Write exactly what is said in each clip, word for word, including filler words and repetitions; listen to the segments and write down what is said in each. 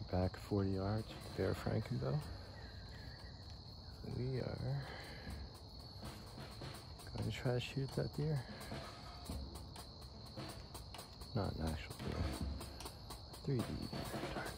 back forty yards with Bear Frankenbow. We are going to try to shoot that deer. Not an actual deer. three D deer target.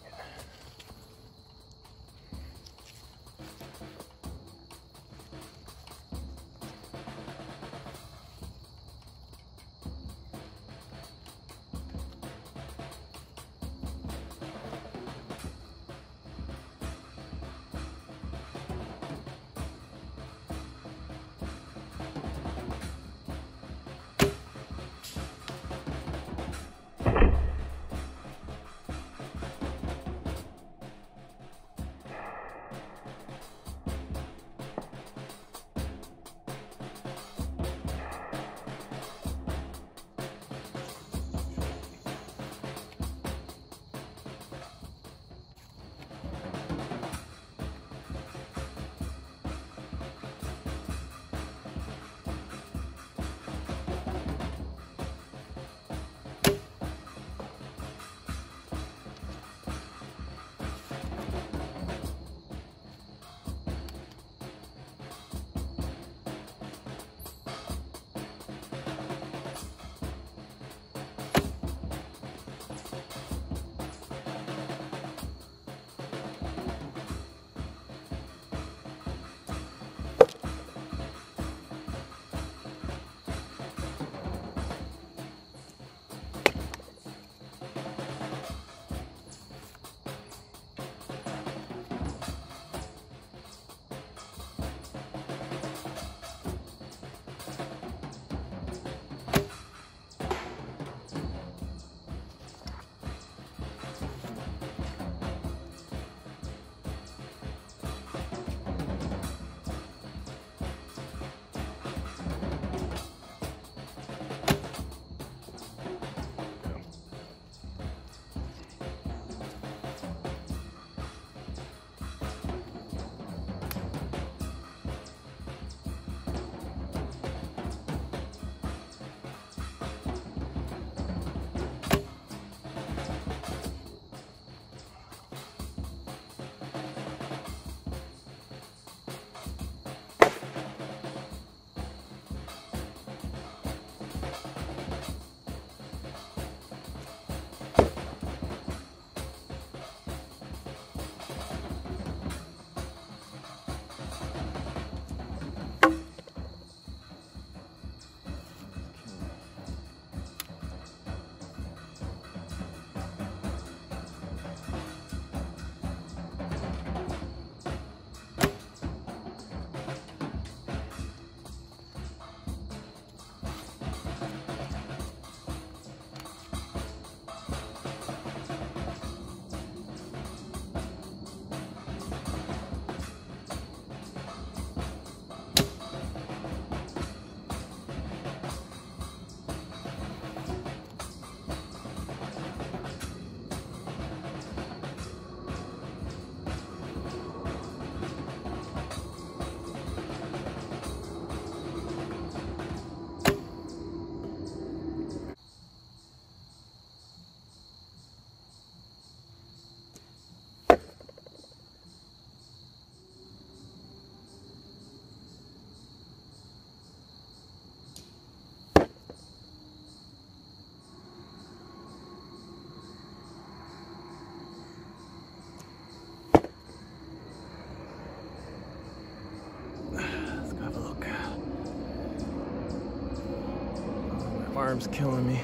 Arm's killing me.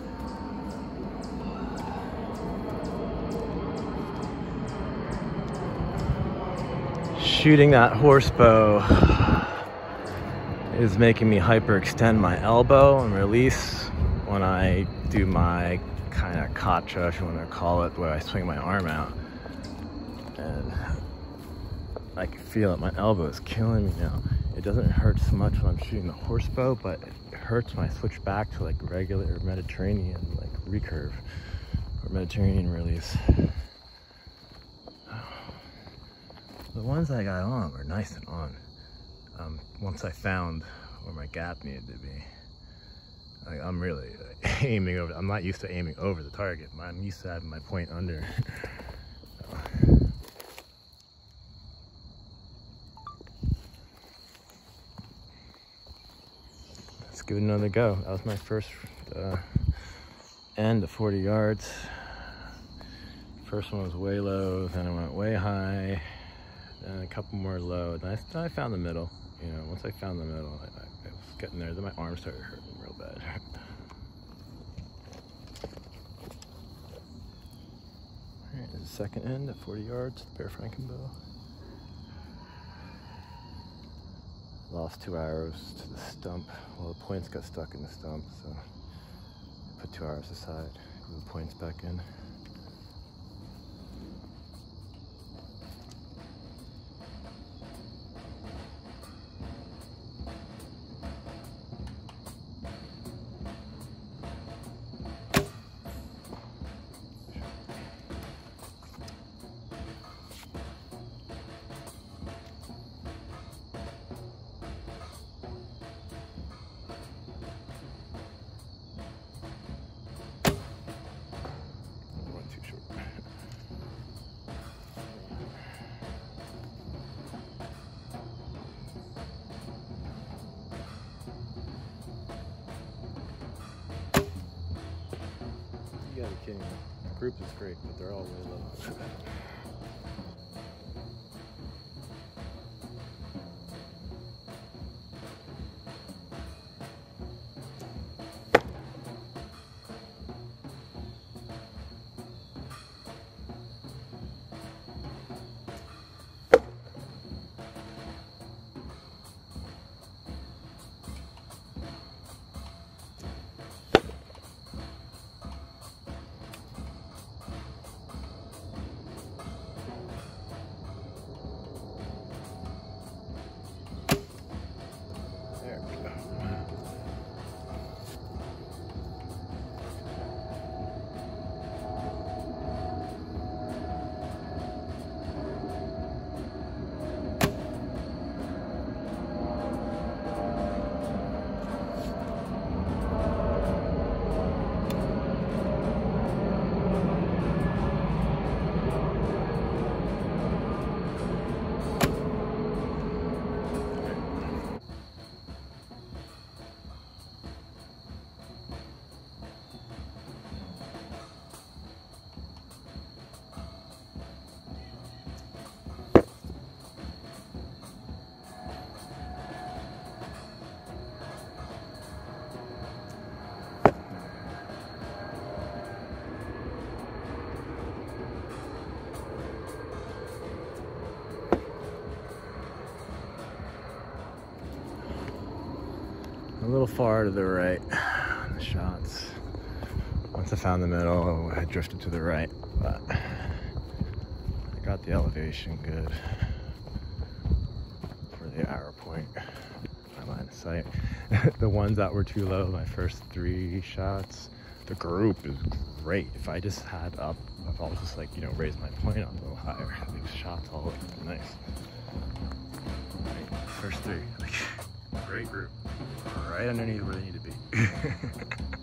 Shooting that horse bow is making me hyperextend my elbow and release when I do my kind of kacha, if you want to call it, where I swing my arm out. And I can feel it, my elbow is killing me now. It doesn't hurt so much when I'm shooting the horse bow, but it hurts when I switch back to like regular Mediterranean, like recurve or Mediterranean release. The ones I got on were nice and on. Um, once I found where my gap needed to be, like, I'm really like, aiming over. I'm not used to aiming over the target. I'm used to having my point under. So, give it another go. That was my first uh, end at forty yards. First one was way low, then I went way high, then a couple more low, then I, then I found the middle. You know, once I found the middle, I, I, I was getting there, then my arm started hurting real bad. Alright, the second end at forty yards, Bear Frankenbow. Lost two arrows to the stump. Well, the points got stuck in the stump, so I put two arrows aside, glue the points back in. You gotta be kidding me. The group is great, but they're all way low. A little far to the right on the shots. Once I found the middle, I drifted to the right, but I got the elevation good for the arrow point. My line of sight. The ones that were too low, my first three shots, the group is great. If I just had up, if I was just like, you know, raise my point up a little higher, these shots all look nice. Right, first three, like, great group. Right underneath where they need to be.